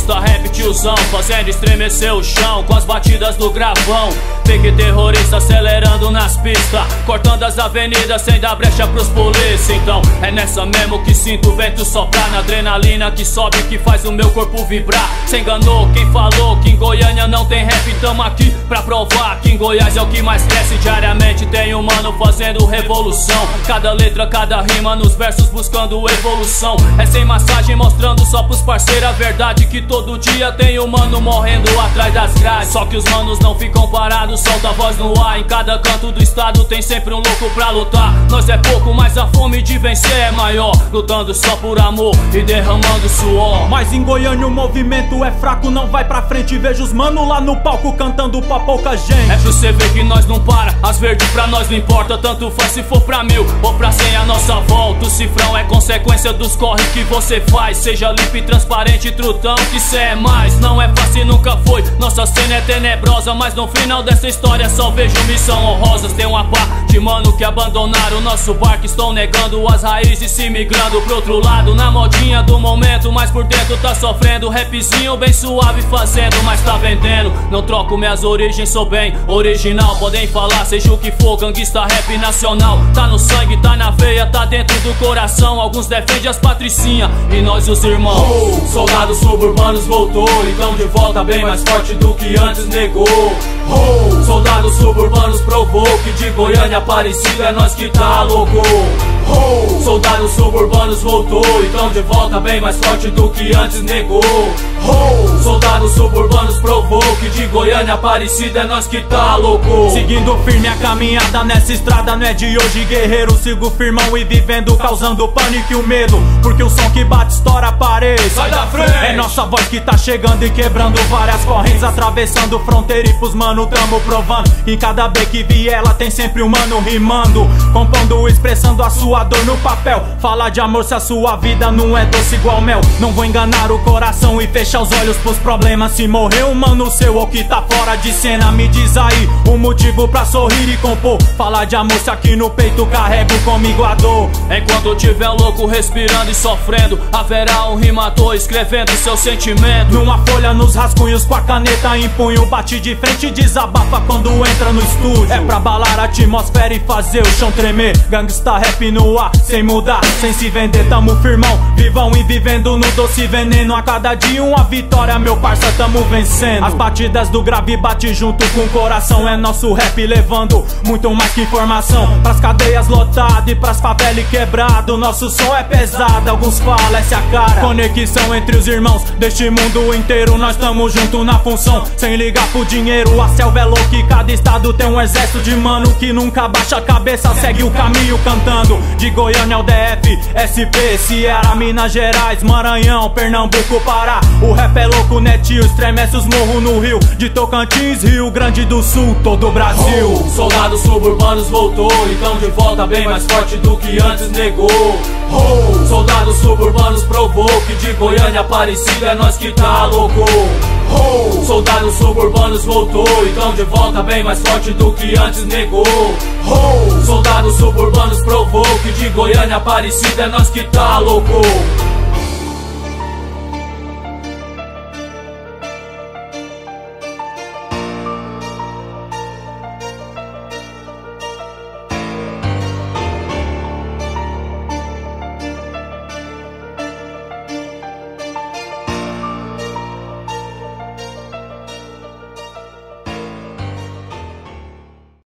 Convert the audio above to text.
Gangsta rap tiozão, fazendo estremecer o chão com as batidas do gravão. Pique terrorista acelerando nas pistas, cortando as avenidas sem dar brecha pros polícia. Então é nessa mesmo que sinto o vento soprar, na adrenalina que sobe, que faz o meu corpo vibrar. Cê enganou quem falou que em Goiânia não tem rap, tamo aqui pra provar que em Goiás é o que mais cresce. Diariamente tem um mano fazendo revolução, cada letra, cada rima nos versos buscando evolução. É sem massagem mostrando só pros parceiros a verdade, que todo dia tem um mano morrendo atrás das grades. Só que os manos não ficam parados, solta a voz no ar. Em cada canto do estado tem sempre um louco pra lutar. Nós é pouco, mas a fome de vencer é maior, lutando só por amor e derramando suor. Mas em Goiânia o movimento é fraco, não vai pra frente. Vejo os mano lá no palco cantando pra pouca gente. É pra você ver que nós não para, as verdes pra nós não importa. Tanto faz se for pra 1000 ou pra 100 a nossa volta. O cifrão é consequência dos corre que você faz. Seja limpo e transparente, trutão, que cê é mais. Não é fácil, nunca foi, nossa cena é tenebrosa, mas no final dessa história só vejo missão honrosas. Tem uma parte, mano, que abandonaram o nosso barco, estão negando as raízes, se migrando pro outro lado. Na modinha do momento, mas por dentro tá sofrendo. Rapzinho bem suave fazendo, mas tá vendendo. Não troco minhas origens, sou bem original. Podem falar, seja o que for, gangsta rap nacional. Tá no sangue, tá na veia, tá dentro do coração. Alguns defendem as patricinhas e nós os irmãos. Soldados suburbanos voltou, então de volta bem mais forte do que antes negou. Soldados suburbanos provou que de Goiânia Aparecida é nós que tá louco. Soldados suburbanos voltou, então de volta bem mais forte do que antes negou. Soldados suburbanos provou que de Goiânia Aparecida é nós que tá louco. Seguindo firme a caminhada nessa estrada, não é de hoje, guerreiro. Sigo firmão e vivendo, causando pânico e o medo, porque o som que bate estoura a parede. Sai da frente! É nossa voz que tá chegando e quebrando várias correntes, atravessando fronteira e pros mano tamo provando. Em cada B que vi ela tem sempre um mano rimando, compondo, expressando a sua dor no papel. Fala de amor se a sua vida não é doce igual mel. Não vou enganar o coração e fechar os olhos pros problemas. Se morreu um mano seu ou que tá fora de cena, me diz aí o motivo pra sorrir e compor. Fala de amor se aqui no peito carrego comigo a dor. Enquanto eu tiver louco respirando e sofrendo, haverá um rimador escrevendo seu sentimento. Numa folha nos rascunhos com a caneta em punho, bate de frente e desabafa quando entra no estúdio. É pra abalar a atmosfera e fazer o chão tremer. Gangsta rap no ar, sem mudar, sem se vender, tamo firmão, vivão e vivendo no doce veneno. A cada dia uma vitória, meu parça, tamo vencendo. As batidas do grave bate junto com o coração. É nosso rap levando muito mais que informação pras cadeias lotadas e pras favelas quebrado. Nosso som é pesado, alguns falam, essa é a cara. Conexão entre os irmãos deste mundo inteiro. Nós tamo junto na função, sem ligar pro dinheiro. A selva é louca e cada estado tem um exército de mano que nunca baixa a cabeça, segue o caminho cantando. De Goiânia ao DF, SP, Ceará, Minas Gerais, Maranhão, Pernambuco, Pará. O rap é louco, né tio? Estremece os morros no Rio, de Tocantins, Rio Grande do Sul, todo o Brasil. Soldados suburbanos voltou, então de volta bem mais forte do que antes negou. Soldados suburbanos provou que de Goiânia Aparecida é nós que tá louco. Soldados suburbanos voltou, então de volta bem mais forte do que antes negou. Soldados suburbanos provou que de Goiânia Aparecida é nós que tá louco.